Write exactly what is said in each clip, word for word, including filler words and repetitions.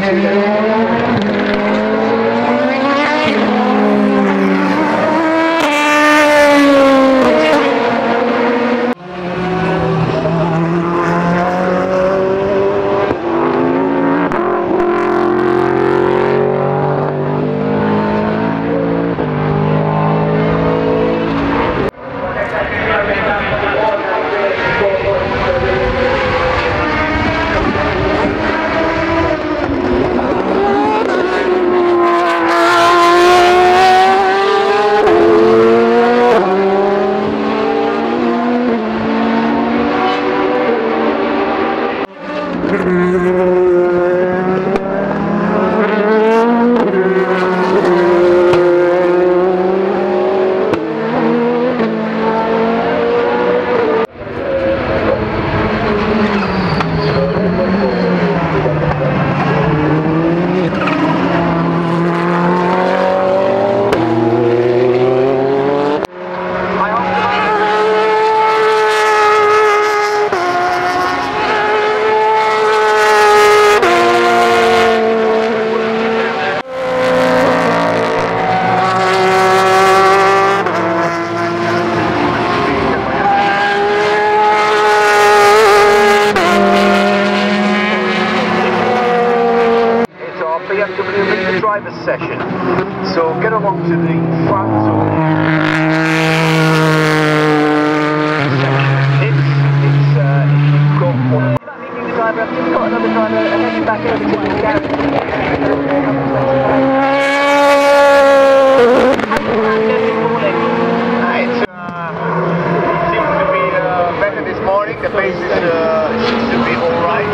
two there. Session. So get along to the front zone. It's, it's, uh, you've got one. You're not leaving the driver, I've just got another driver and heading back over to the garage. It's, uh, seems to be uh, better this morning. The pace is, uh, seems to be alright.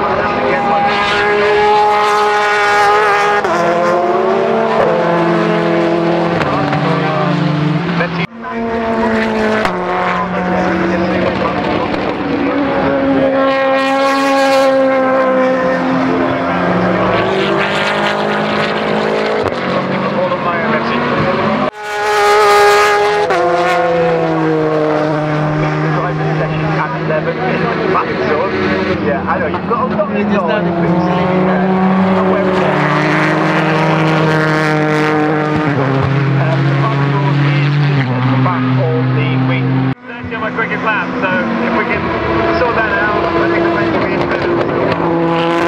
Yeah, I know, you've got a lot of my quickest lap, so if we can sort that out, I think the pace will be even better.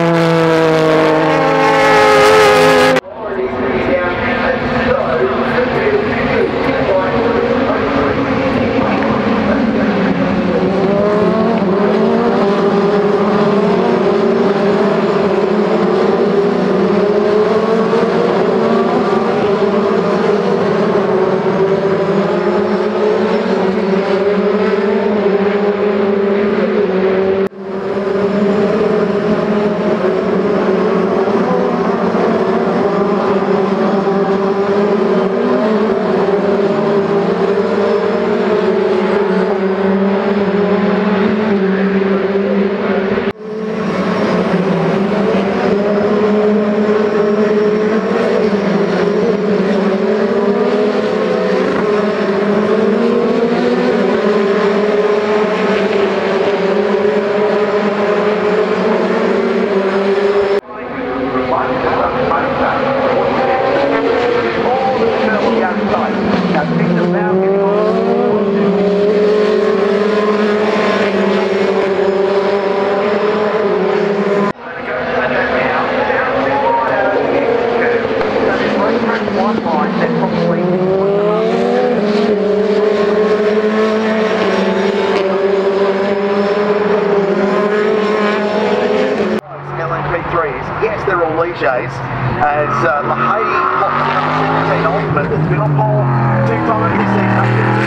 Yes, they're all Ligiers, as uh, Lahey locked in on the seventeen Ultimate that's been on pole two times this season.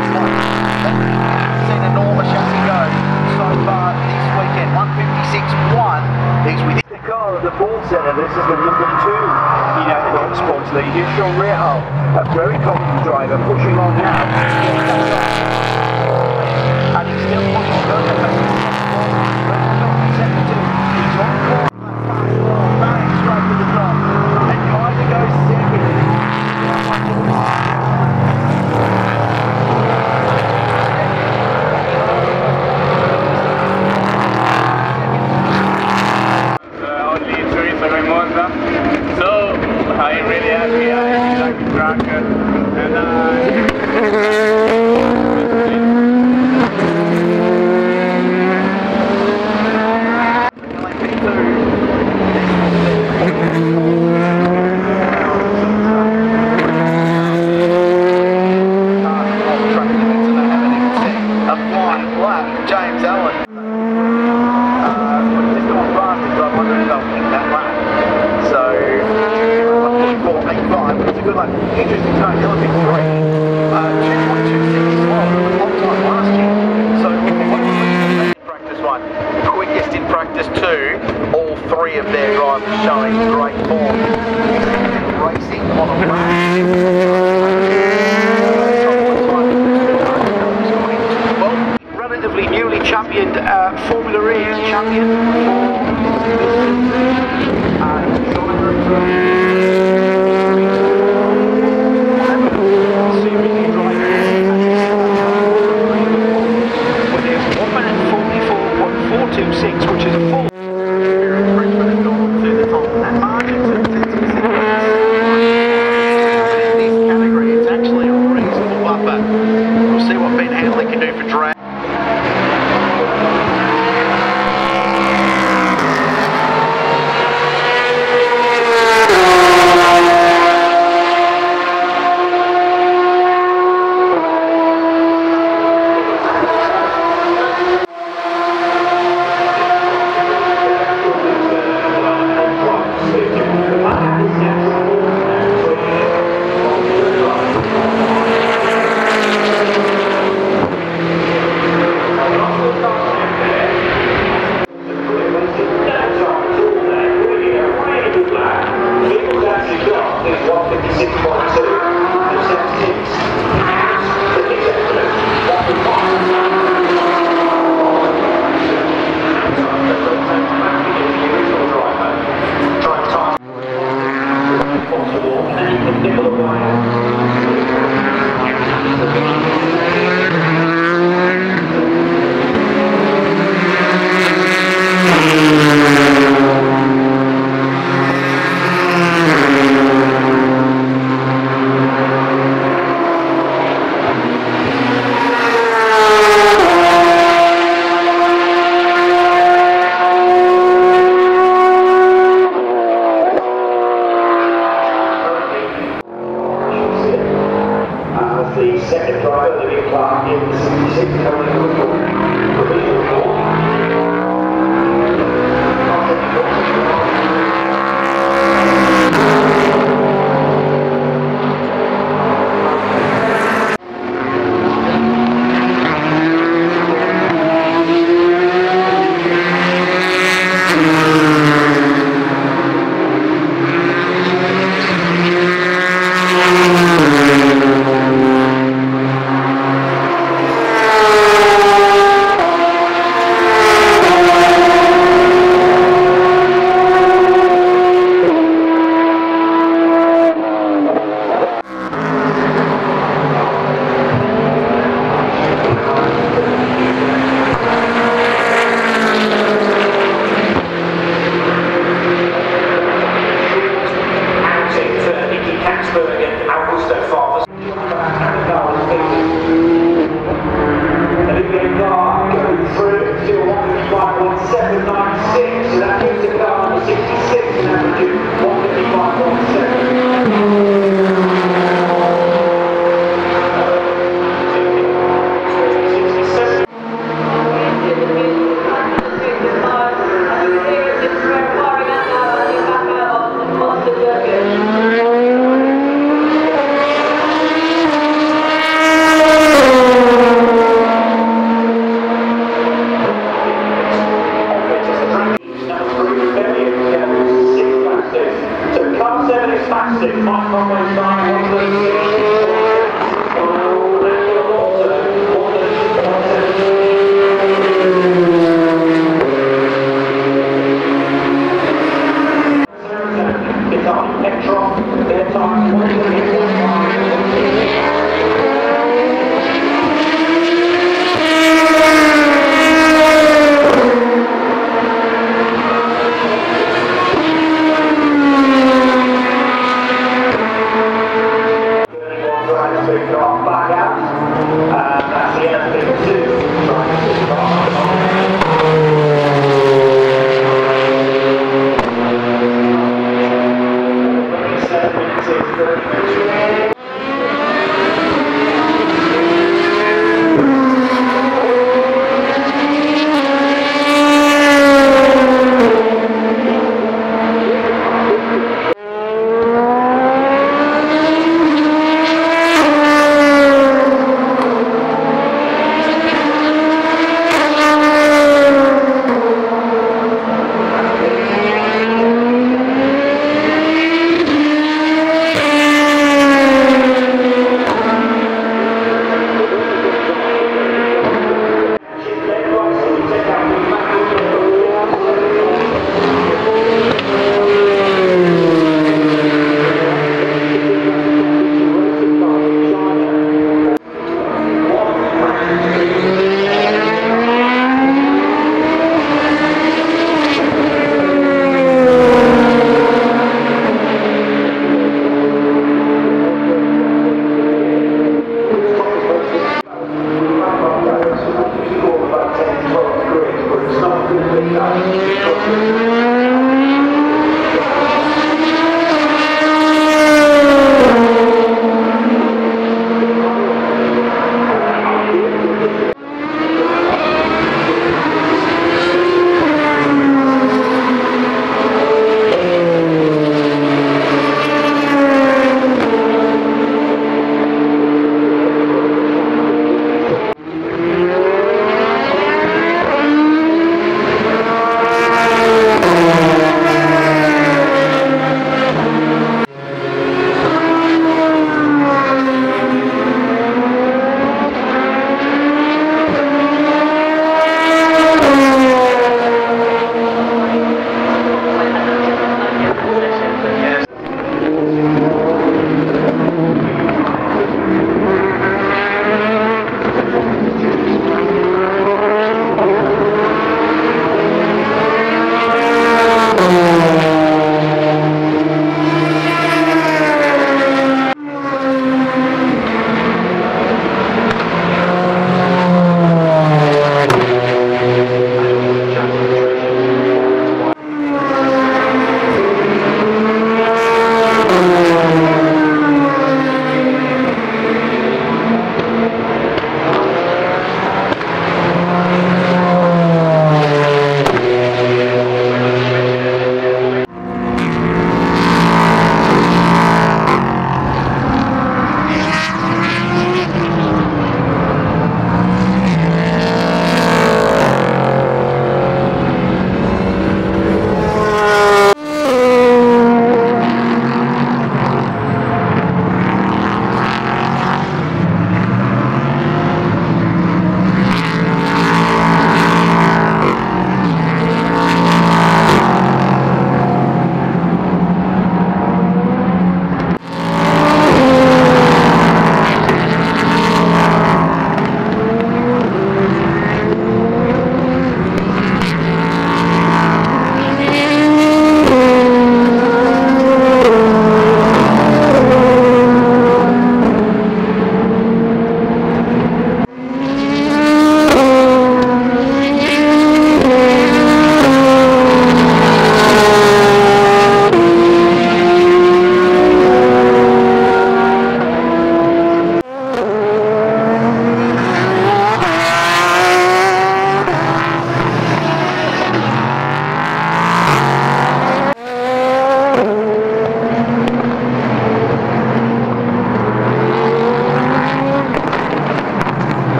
Seen a Norma chassis go so far this weekend. one fifty-six one is within the car of the ball centre. This is the number two in Outlaw Sports League. Here's Sean Real, a very confident driver, pushing on now. And he's still pushing on. He's on course. Remote good luck. Interesting time, the Olympic three. Uh, two point two six slow, long time last year. So, practice one. Quickest in practice two. All three of their drivers showing great form. Racing on a well, relatively newly championed uh, Formula E champion for this season. Uh, which is a full Frenchman has gone to the top of that margin. So in this category, it's actually a reasonable buffer. We'll see what Ben Handley can do for drag. The second driver, Olivia Clark, in the sixty-six provisional four. So car seven is fastest, Mike Conway's nine, one thirty-six.